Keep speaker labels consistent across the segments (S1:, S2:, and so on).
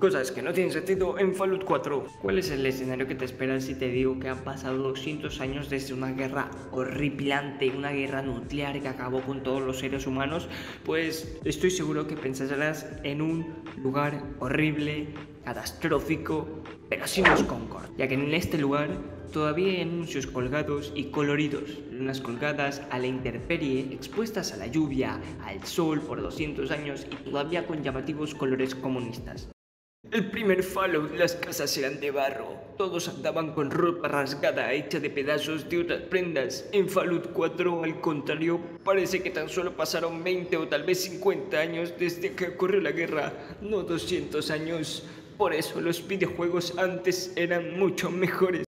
S1: Cosas que no tienen sentido en Fallout 4. ¿Cuál es el escenario que te esperas si te digo que han pasado 200 años desde una guerra horripilante, una guerra nuclear que acabó con todos los seres humanos? Pues estoy seguro que pensarás en un lugar horrible, catastrófico, pero sin los Concord, ya que en este lugar todavía hay anuncios colgados y coloridos, lunas colgadas a la intemperie, expuestas a la lluvia, al sol por 200 años y todavía con llamativos colores comunistas. El primer Fallout, las casas eran de barro, todos andaban con ropa rasgada hecha de pedazos de otras prendas. En Fallout 4, al contrario, parece que tan solo pasaron 20 o tal vez 50 años desde que ocurrió la guerra, no 200 años. Por eso los videojuegos antes eran mucho mejores.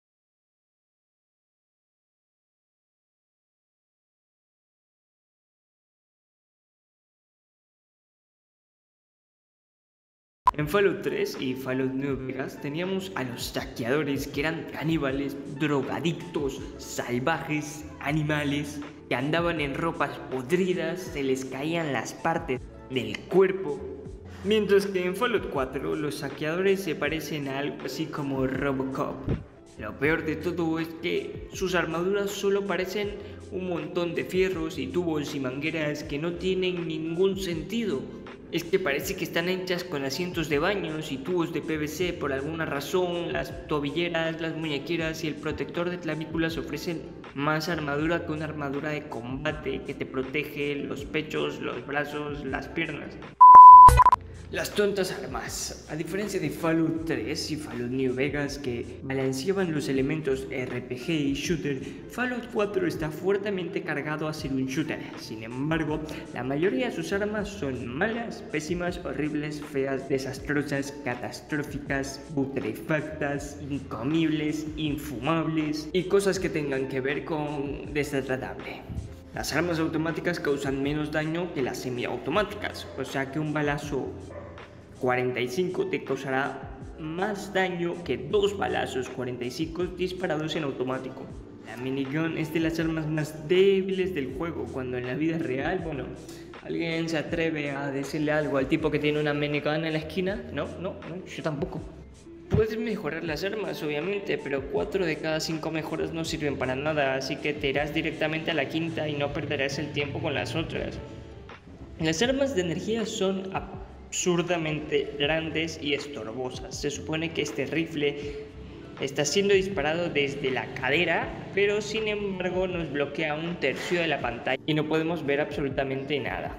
S1: En Fallout 3 y Fallout New Vegas teníamos a los saqueadores, que eran caníbales, drogadictos, salvajes, animales, que andaban en ropas podridas, se les caían las partes del cuerpo. Mientras que en Fallout 4 los saqueadores se parecen a algo así como Robocop. Lo peor de todo es que sus armaduras solo parecen un montón de fierros y tubos y mangueras que no tienen ningún sentido. Es que parece que están hechas con asientos de baños y tubos de PVC por alguna razón. Las tobilleras, las muñequeras y el protector de clavículas ofrecen más armadura que una armadura de combate que te protege los pechos, los brazos, las piernas. Las tontas armas. A diferencia de Fallout 3 y Fallout New Vegas, que balanceaban los elementos RPG y shooter, Fallout 4 está fuertemente cargado a ser un shooter. Sin embargo, la mayoría de sus armas son malas, pésimas, horribles, feas, desastrosas, catastróficas, putrefactas, incomibles, infumables y cosas que tengan que ver con desagradable. Las armas automáticas causan menos daño que las semiautomáticas, o sea que un balazo 45 te causará más daño que 2 balazos 45 disparados en automático. La minigun es de las armas más débiles del juego, cuando en la vida real, bueno, ¿alguien se atreve a decirle algo al tipo que tiene una minigun en la esquina? No, yo tampoco. Puedes mejorar las armas, obviamente, pero 4 de cada 5 mejoras no sirven para nada, así que te irás directamente a la quinta y no perderás el tiempo con las otras. Las armas de energía son absurdamente grandes y estorbosas. Se supone que este rifle está siendo disparado desde la cadera, pero sin embargo nos bloquea un tercio de la pantalla y no podemos ver absolutamente nada.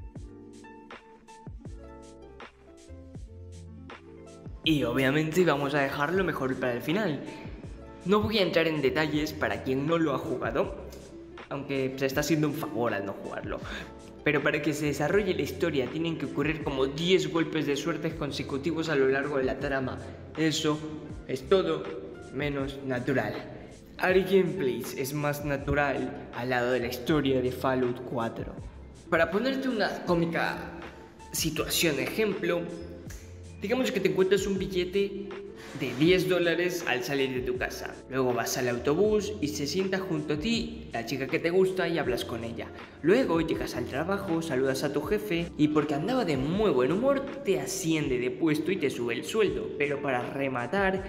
S1: Y obviamente vamos a dejar lo mejor para el final. No voy a entrar en detalles para quien no lo ha jugado, aunque se está haciendo un favor al no jugarlo. Pero para que se desarrolle la historia tienen que ocurrir como 10 golpes de suerte consecutivos a lo largo de la trama. Eso es todo menos natural. Our Gameplays es más natural al lado de la historia de Fallout 4. Para ponerte una cómica situación ejemplo, digamos que te encuentras un billete de $10 al salir de tu casa. Luego vas al autobús y se sienta junto a ti la chica que te gusta y hablas con ella. Luego llegas al trabajo, saludas a tu jefe y porque andaba de muy buen humor te asciende de puesto y te sube el sueldo. Pero para rematar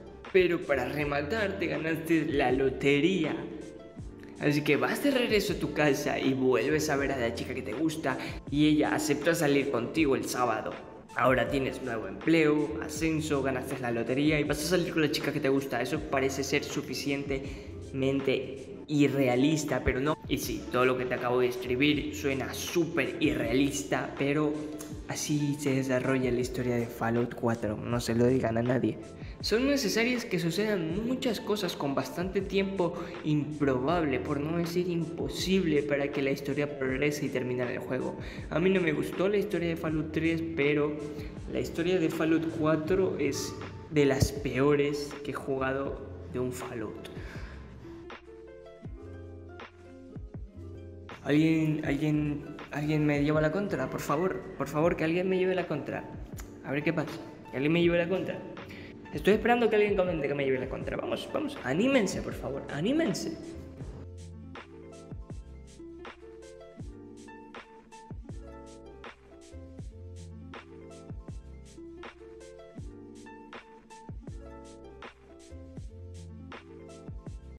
S1: te ganaste la lotería. Así que vas de regreso a tu casa y vuelves a ver a la chica que te gusta y ella acepta salir contigo el sábado. Ahora tienes nuevo empleo, ascenso, ganaste la lotería y vas a salir con la chica que te gusta. Eso parece ser suficientemente irrealista, pero no. Y sí, todo lo que te acabo de escribir suena súper irrealista, pero así se desarrolla la historia de Fallout 4, no se lo digan a nadie. Son necesarias que sucedan muchas cosas con bastante tiempo improbable, por no decir imposible, para que la historia progrese y termine el juego. A mí no me gustó la historia de Fallout 3, pero la historia de Fallout 4 es de las peores que he jugado de un Fallout. ¿Alguien me lleva la contra? Por favor, que alguien me lleve la contra. A ver qué pasa, que alguien me lleve la contra. Estoy esperando que alguien comente que me lleve la contra. Vamos, anímense, por favor, anímense.